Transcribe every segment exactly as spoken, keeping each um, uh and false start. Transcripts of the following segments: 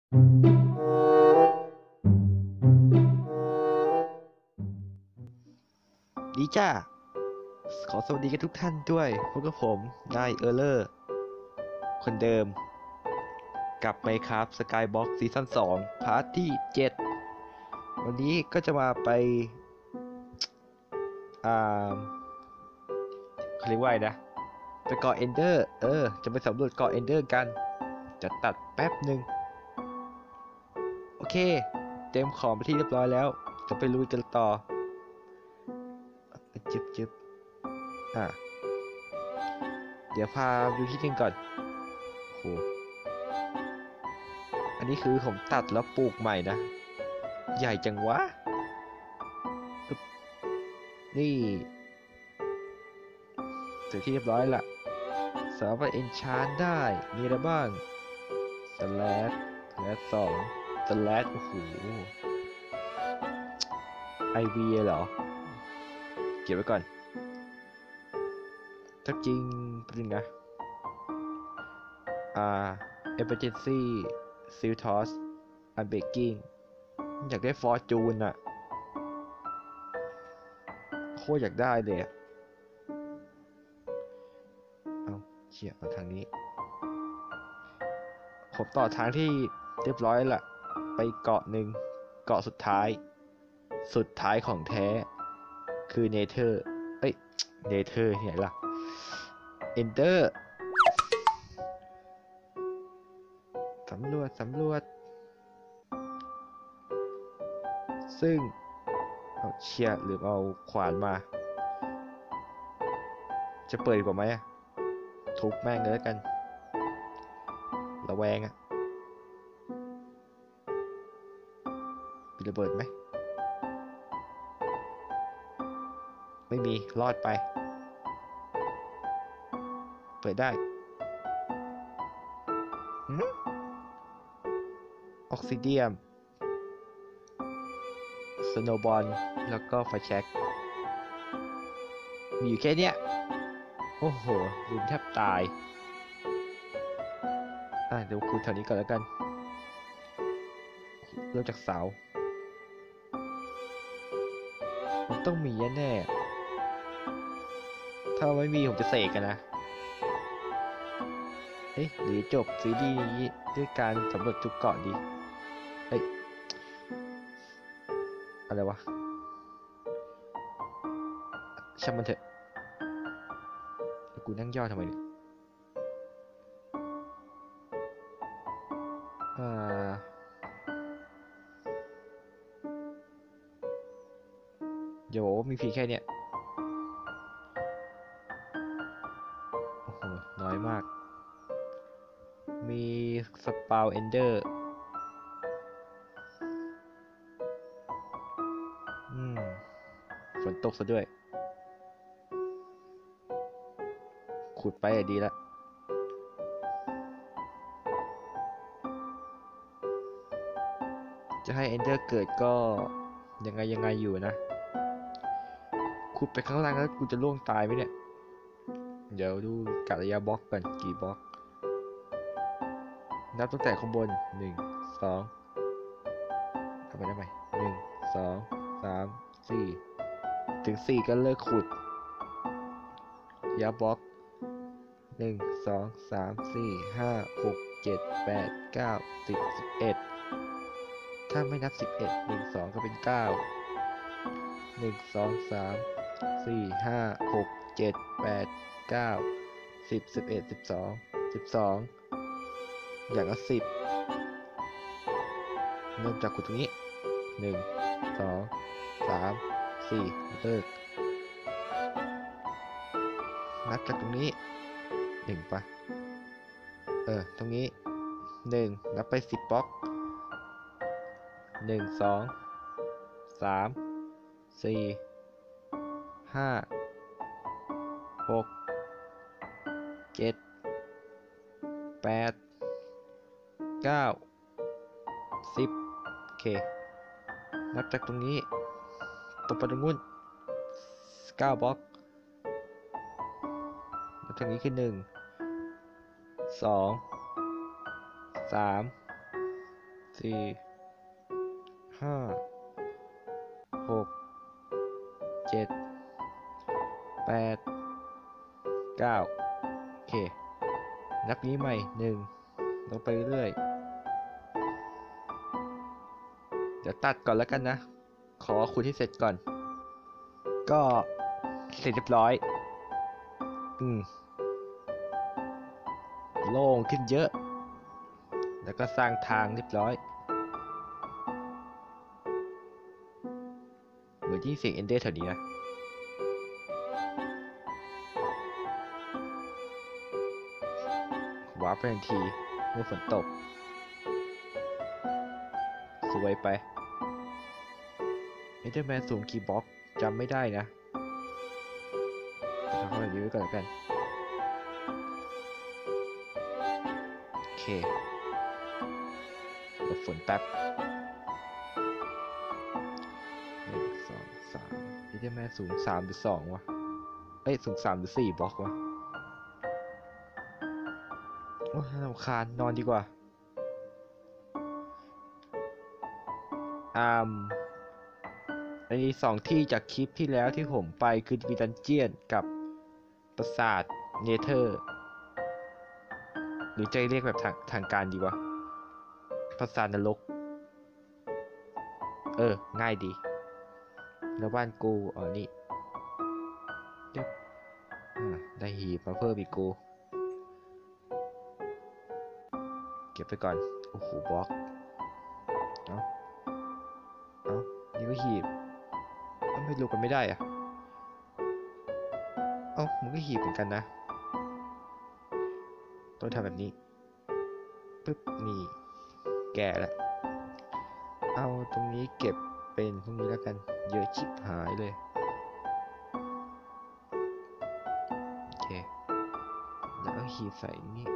ดีจ้าขอสวัสดีกันทุกท่านด้วยพบกับผมนายเออร์เลอร์คนเดิมกับ Minecraft Skybox ซีซั่นสองพาร์ทที่เจ็ดวันนี้ก็จะมาไปอ่าเขาเรียกว่าไงนะไปเกาะเอนเดอร์เออจะไปสำรวจเกาะเอนเดอร์กันจะตัดแป๊บหนึ่งโอเคเต็มของไปที่เรียบร้อยแล้วจะไปลุยกันต่อจึ๊บจึ๊บอ่ะเดี๋ยวพาดูที่นึงก่อนโหอันนี้คือผมตัดแล้วปลูกใหม่นะใหญ่จังวะนี่เสร็จที่เรียบร้อยละสามารถเอนชานได้มีอะไรบ้างสแลชสแลชสองสแลชโอ้โหไอวีเหรอเก็บไว้ก่อนถ้าจริงจริงนะอ่า emergency seal toss unbreaking อยากได้ฟอร์จูนอะโคตรอยากได้เลยอะเอาเชี่ยมาทางนี้ผมต่อทางที่เรียบร้อยละไปเกาะหนึ่งเกาะสุดท้ายสุดท้ายของแท้คือเนเธอร์เอ้ยเนเธอร์ที่ไหนล่ะเอนเดอร์สำรวจสำรวจซึ่งเอาเชียร์หรือเอาขวานมาจะเปิดกว่าไหมอะทุบแม่งเลยแล้วกันระแวงอะมีระเบิดไหมไม่มีรอดไปเปิดได้ออกซิเดียมสโนว์บอลแล้วก็ไฟแช็กมีอยู่แค่เนี้ยโอ้โหลืมแทบตายอ่ะเดี๋ยวคูณแถวนี้ก่อนแล้วกันเริ่มจากเสามันต้องมีแน่ๆถ้าไม่มีผมจะเสกกันนะเฮ้ยหรือจบซีรีส์นี้ด้วยการสำรวจทุกเกาะดีเฮ้ยอะไรวะช่างมันเถอะแล้วกูนั่งย่อทำไมเนี่ยอ่าเดี๋ยวมีเพียงแค่เนี้ยโอ้โหน้อยมากมีสปาวเอนเดอร์อืมฝนตกซะด้วยขุดไปอะดีละจะให้เอนเดอร์เกิดก็ยังไงยังไงอยู่นะขุดไปข้างล่างแล้วกูจะล่วงตายไหมเนี่ยเดี๋ยวดูกะระยะบล็อกก่อนกี่บล็อกนับตั้งแต่ข้างบนหนึ่งสองทำไปได้ไหมหนึ่งสองสามสี่ถึงสี่ก็เลิกขุดระยะบล็อกหนึ่งสองสามสี่ห้าหกเจ็ดแปดเก้าสิบสิบเอ็ดถ้าไม่นับสิบเอ็ดหนึ่งสองก็เป็นเก้าหนึ่งสองสามสี่ห้าหกเจ็ดแปดเก้าสิบสิบเอ็ดสิบสองสิบสองอย่างละสิบเริ่มจากขุดตรงนี้หนึ่งสองสามสี่เลิกนับจากตรงนี้หนึ่งปะเออตรงนี้หนึ่งนับไปสิบบล็อกหนึ่งสองสามสี่ห้าหกเจ็ดแปดเก้าสิบโอเคนับจากตรงนี้ตรงไปตรงนู้นเก้าบล็อกนับจากนี้คือหนึ่งสองสามสี่ห้าหกเจ็ดแปดเก้าโอเคนับนี้ใหม่หนึ่งลงไปเรื่อยเดี๋ยวตัดก่อนแล้วกันนะขอขุดที่เสร็จก่อนก็เสร็จเรียบร้อยอืมโล่งขึ้นเยอะแล้วก็สร้างทางเรียบร้อยเหมือนที่เสียงเอนเดอร์แถวนี้นะว้าไปทันทีเมื่อฝนตกสวยไปเอนเดอร์แมนสูงกี่บล็อกจำไม่ได้นะทำอะไรดีไว้ก่อนแล้วกันโอเคหลบฝนแป๊บหนึ่งสองสามเอนเดอร์แมนสูงสามหรือสองวะเอ้ยสูงสามหรือสี่บล็อกวะโอ้ยรำคาญนอนดีกว่าอ่ามอันนี้สองที่จากคลิปที่แล้วที่ผมไปคือมีดันเจียนกับปราสาทเนเธอร์หรือจะเรียกแบบทางทางการดีวะปราสาทนรกเออง่ายดีแล้วบ้านกูอ๋อนี่เดี๋ยวได้หีบมาเพิ่มอีกกูเก็บไปก่อนโอ้โหบล็อกเอ้าเอ้านี่ก็หีบไม่รู้กันไม่ได้อะเอ้ามันก็หีบเหมือนกันนะต้องทำแบบนี้ปึ๊บนี่แก่แล้วเอาตรงนี้เก็บเป็นพวกนี้แล้วกันเยอะชิบหายเลยโอเคแล้วก็หีบใส่นี่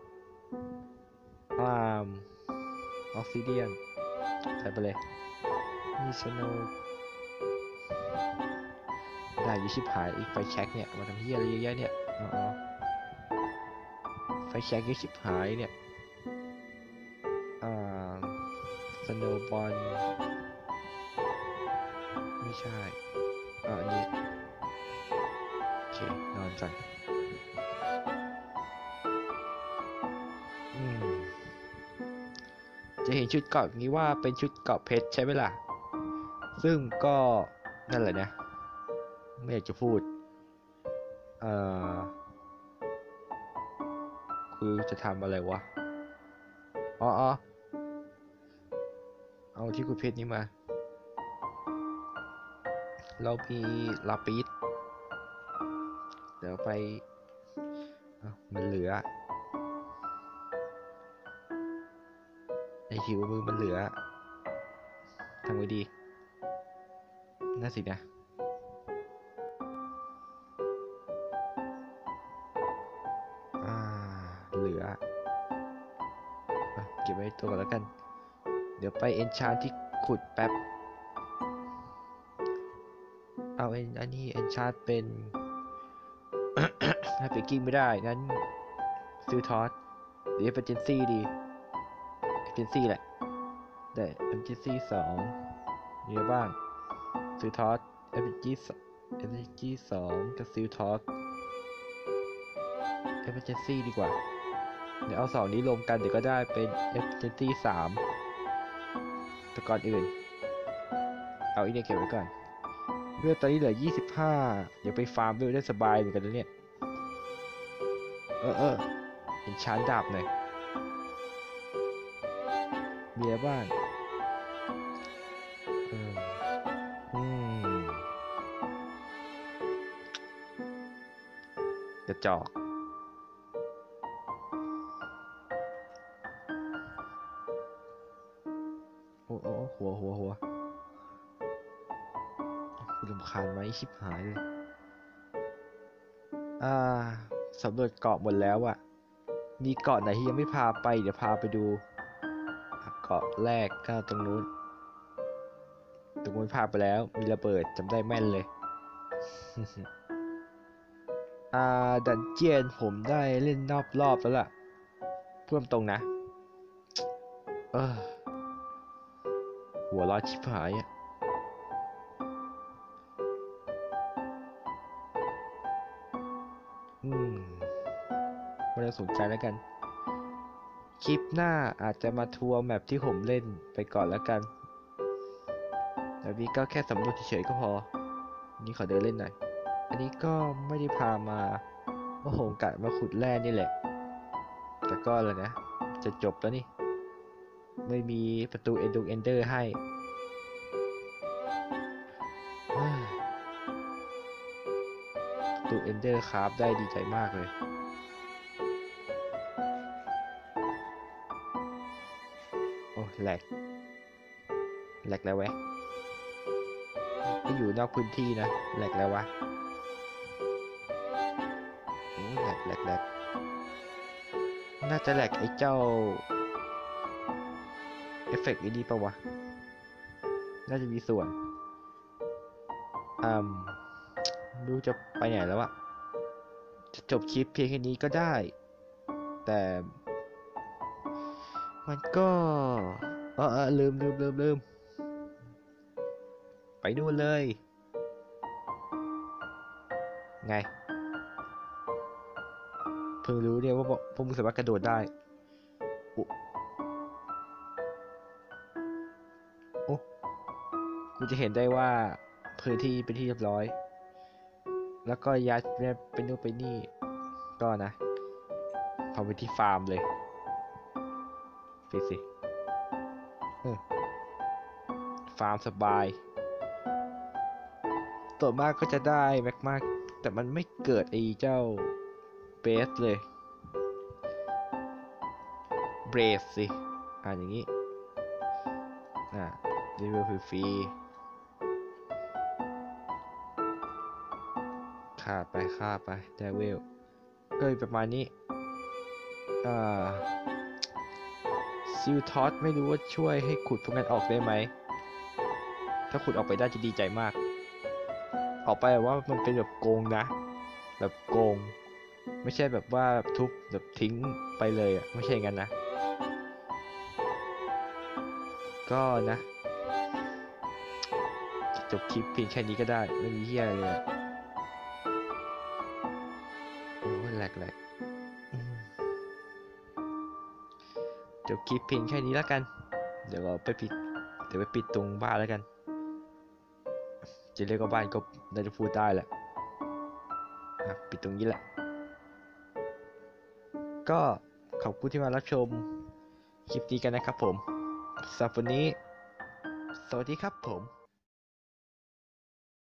อ่ามออกซิเดียนใส่ไปเลยมีสโนว์ได้ยูชิบหายอีกไฟแช็กเนี่ยมาทำเฮียอะไรเยอะแยะเนี่ยอ๋อไฟแช็กยูชิบหายเนี่ยอ่าสโนว์บอลไม่ใช่อ่าอันนี้โอเคนอนก่อนอืมจะเห็นชุดเกราะนี้ว่าเป็นชุดเกราะเพชรใช่ไหมล่ะซึ่งก็นั่นแหละนะไม่อยากจะพูดเอ่อคือจะทำอะไรวะอ๋ออ๋อเอาที่คุณเพชรนี้มาเรามีลาปิสเดี๋ยวไปมันเหลือในหิวมือมันเหลือทำไงดีน่าสินะอ่าเหลือเก็บไว้ตัวก่อนแล้วกันเดี๋ยวไปเอนชานที่ขุดแป๊บเอาเอ็นอันนี้เอนชานเป็น ถ้าไปกิ้งไม่ได้งั้นซื้อทอสหรือเอเ e อร์เจนซี่ดีเอเจนซี่แหละได้เอเจนซี่สองมีอะไรบ้างซื้อทอสเอเ e อร์เจนซี่เอเ e อร์เจนซี่สองกับซื้อทอสเอเ e อร์เจนซี่ดีกว่าเดี๋ยวเอาสองนี้รวมกันเดี๋ยวก็ได้เป็นเอเ e อร์เจนซี่สามแต่ก่อนอื่นเอาอีเนี่ยเก็บไว้ก่อนเลือดตอนนี้เหลือยี่สิบห้าเดี๋ยวไปฟาร์มเลือดได้สบายเหมือนกันนะเนี่ยเออเออเห็นชานดาบหน่อยมีอะไรบ้างอืมอืมกระจอกโอ้โอ้หัวหัวหัวคุณรำคาญไหมชิบหายเลยอ่าสำรวจเกาะหมดแล้วอะมีเกาะไหนที่ยังไม่พาไปเดี๋ยวพาไปดูเกาะแรกก็ตรงนู้นตรงนู้นพาไปแล้วมีระเบิดจำได้แม่นเลย อ่าดันเจียนผมได้เล่นรอบรอบแล้วล่ะพูดตรงนะเออหัวเร้อนชิบหายอ่ะอืมไม่ได้สนใจแล้วกันคลิปหน้าอาจจะมาทัวร์แมปที่ผมเล่นไปก่อนแล้วกันแต่นี้ก็แค่สำรวจเฉยๆก็พอนี่ขอเดินเล่นหน่อยอันนี้ก็ไม่ได้พามาว่าโหงกะมาขุดแร่นี่แหละแต่ก็แล้วนะจะจบแล้วนี่ไม่มีประตูเอนดงเอนเดอร์ให้ประตูเอนเดอร์คราฟได้ดีใจมากเลยโอ้แหลกแหลกแล้วแวะก็อยู่นอกพื้นที่นะแหลกแล้ววะโอ้แหลกแหลกแหลกน่าจะแหลกไอ้เจ้าเอฟเฟกต์นี้ปะวะน่าจะมีส่วนอืมไม่รู้จะไปไหนแล้วอะจะจบคลิปเพียงแค่นี้ก็ได้แต่มันก็เออเออลืมลืมลืมลืมไปดูเลยไงเพิ่งรู้เนี่ยว่าพวกมึงสามารถกระโดดได้โอ้โอ้กูจะเห็นได้ว่าพื้นที่เป็นที่เรียบร้อยแล้วก็ย้ายไปนู่นไปนี่ก็นะพอไปที่ฟาร์มเลยไปสิฟาร์มสบายตัวมากก็จะได้แม็กมากแต่มันไม่เกิดไอ้เจ้าเบสเลยเบสสิอ่านอย่างนี้อ่าเดเวลฟรีค่าไปค่าไปเดเวลก็ประมาณนี้อ่าซิลทอสไม่รู้ว่าช่วยให้ขุดพวกนั้นออกได้ไหมถ้าขุดออกไปได้จะดีใจมากออกไปว่ามันเป็นแบบโกงนะแบบโกงไม่ใช่แบบว่าทุบแบบทิ้งไปเลยอ่ะไม่ใช่งั้นนะก็นะจบคลิปเพียงแค่นี้ก็ได้ไม่มีเหี้ยอะไรเลยโอ้แหลกแหลกจบคลิปเพียงแค่นี้แล้วกันเดี๋ยวเราไปปิดเดี๋ยวไปปิดตรงบ้านแล้วกันจะเรียกว่าบ้านก็น่าจะพูดได้แหละปิดตรงนี้แหละก็ขอบคุณที่มารับชมคลิปนี้กันนะครับผมสำหรับวันนี้สวัสดีครับผม